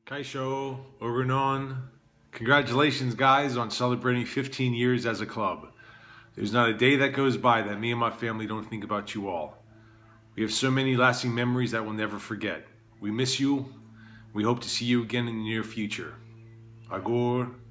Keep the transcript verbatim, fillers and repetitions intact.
Kaisho, Orunon. Congratulations, guys, on celebrating fifteen years as a club. There's not a day that goes by that me and my family don't think about you all. We have so many lasting memories that we'll never forget. We miss you. We hope to see you again in the near future. Agor.